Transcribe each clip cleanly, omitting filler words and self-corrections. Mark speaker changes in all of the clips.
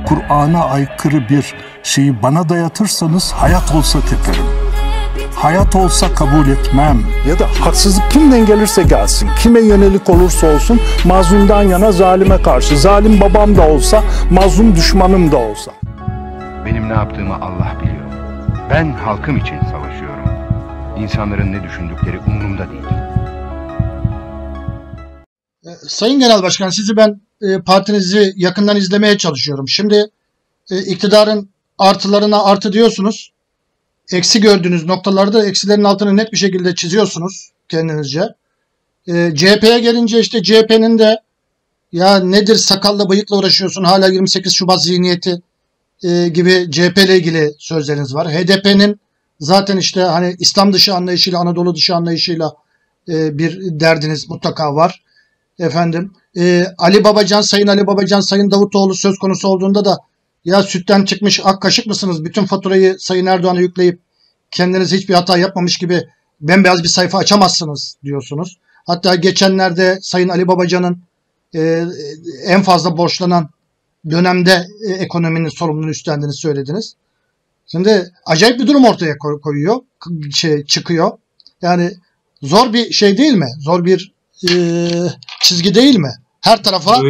Speaker 1: Kur'an'a aykırı bir şeyi bana dayatırsanız hayat olsa teperim. Hayat olsa kabul etmem. Ya da haksızlık kimden gelirse gelsin, kime yönelik olursa olsun mazlumdan yana zalime karşı. Zalim babam da olsa, mazlum düşmanım da olsa.
Speaker 2: Benim ne yaptığımı Allah biliyor. Ben halkım için savaşıyorum. İnsanların ne düşündükleri umurumda değil.
Speaker 3: Sayın Genel Başkan, sizi ben partinizi yakından izlemeye çalışıyorum. Şimdi iktidarın artılarına artı diyorsunuz. Eksi gördüğünüz noktalarda eksilerin altını net bir şekilde çiziyorsunuz kendinizce. CHP'ye gelince işte CHP'nin de ya nedir sakalla bıyıkla uğraşıyorsun hala 28 Şubat zihniyeti gibi CHP ile ilgili sözleriniz var. HDP'nin zaten işte hani İslam dışı anlayışıyla Anadolu dışı anlayışıyla bir derdiniz mutlaka var. Efendim Ali Babacan, Sayın Ali Babacan, Sayın Davutoğlu söz konusu olduğunda da ya sütten çıkmış ak kaşık mısınız? Bütün faturayı Sayın Erdoğan'a yükleyip kendiniz hiçbir hata yapmamış gibi bembeyaz bir sayfa açamazsınız diyorsunuz. Hatta geçenlerde Sayın Ali Babacan'ın en fazla borçlanan dönemde ekonominin sorumluluğunu üstlendiğini söylediniz. Şimdi acayip bir durum ortaya koyuyor, çıkıyor. Yani zor bir şey değil mi? Zor bir çizgi değil mi? Her tarafa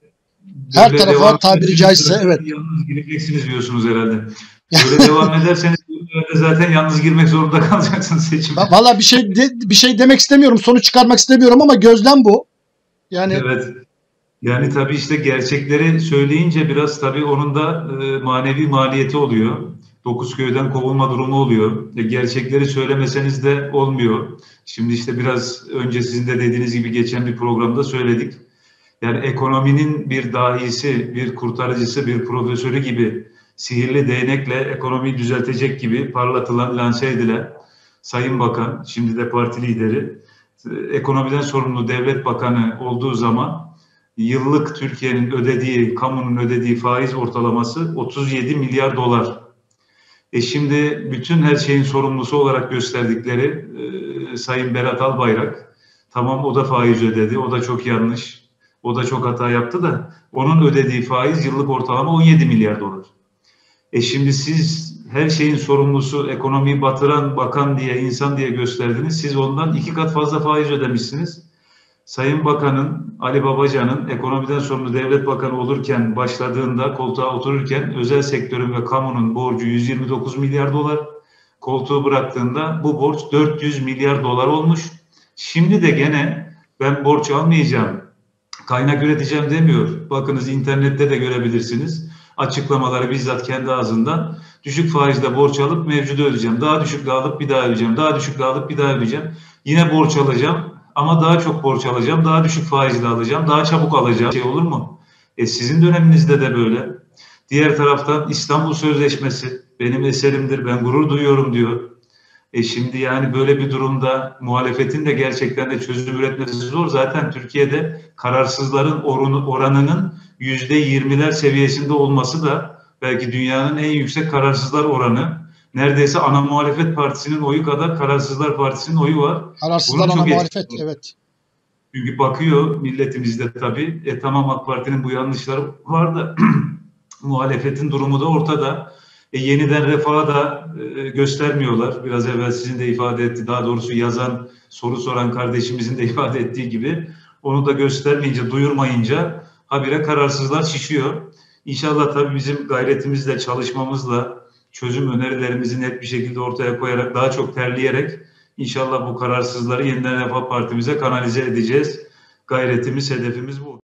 Speaker 3: tabiri caizse evet.
Speaker 4: Yalnız gireceksiniz diyorsunuz herhalde. Böyle devam ederseniz zaten yalnız girmek zorunda kalacaksınız seçimde.
Speaker 3: Valla bir şey demek istemiyorum, sonuç çıkarmak istemiyorum ama gözlem bu. Yani
Speaker 4: evet. Yani tabii işte gerçekleri söyleyince biraz tabii onun da manevi maliyeti oluyor. 9 köyden kovulma durumu oluyor. Gerçekleri söylemeseniz de olmuyor. Şimdi işte biraz önce sizin de dediğiniz gibi geçen bir programda söyledik. Yani ekonominin bir dahisi, bir kurtarıcısı, bir profesörü gibi sihirli değnekle ekonomiyi düzeltecek gibi parlatılan, lanse edilen Sayın Bakan, şimdi de parti lideri, ekonomiden sorumlu devlet bakanı olduğu zaman yıllık Türkiye'nin ödediği, kamunun ödediği faiz ortalaması 37 milyar dolar. Şimdi bütün her şeyin sorumlusu olarak gösterdikleri Sayın Berat Albayrak, tamam o da faiz ödedi, o da çok yanlış, o da çok hata yaptı da onun ödediği faiz yıllık ortalama 17 milyar dolar. Şimdi siz her şeyin sorumlusu, ekonomiyi batıran bakan diye, insan diye gösterdiniz. Siz ondan 2 kat fazla faiz ödemişsiniz. Sayın Bakan'ın, Ali Babacan'ın ekonomiden sorumlu devlet bakanı olurken, başladığında, koltuğa otururken özel sektörün ve kamunun borcu 129 milyar dolar. Koltuğu bıraktığında bu borç 400 milyar dolar olmuş. Şimdi de gene ben borç almayacağım, kaynak üreteceğim demiyor. Bakınız internette de görebilirsiniz. Açıklamaları bizzat kendi ağzından düşük faizle borç alıp mevcudu ödeyeceğim. Daha düşükle alıp bir daha ödeyeceğim. Daha düşükle alıp bir daha ödeyeceğim. Yine borç alacağım ama daha çok borç alacağım. Daha düşük faizle alacağım. Daha çabuk alacağım. Şey olur mu? Sizin döneminizde de böyle. Diğer taraftan İstanbul Sözleşmesi benim eserimdir. Ben gurur duyuyorum diyor. Şimdi yani böyle bir durumda muhalefetin de gerçekten de çözüm üretmesi zor. Zaten Türkiye'de kararsızların oranının %20'ler seviyesinde olması da belki dünyanın en yüksek kararsızlar oranı. Neredeyse ana muhalefet partisinin oyu kadar Kararsızlar Partisi'nin oyu var.
Speaker 3: Kararsızlar ana muhalefet, evet.
Speaker 4: Çünkü bakıyor milletimizde tabii, tamam AK Parti'nin bu yanlışları var da muhalefetin durumu da ortada. Yeniden Refah'ı da göstermiyorlar. Biraz evvel sizin de ifade etti, daha doğrusu yazan, soru soran kardeşimizin de ifade ettiği gibi onu da göstermeyince, duyurmayınca habire kararsızlar şişiyor. İnşallah tabii bizim gayretimizle, çalışmamızla, çözüm önerilerimizi net bir şekilde ortaya koyarak, daha çok terleyerek inşallah bu kararsızları Yeniden Refah Partimize kanalize edeceğiz. Gayretimiz, hedefimiz bu.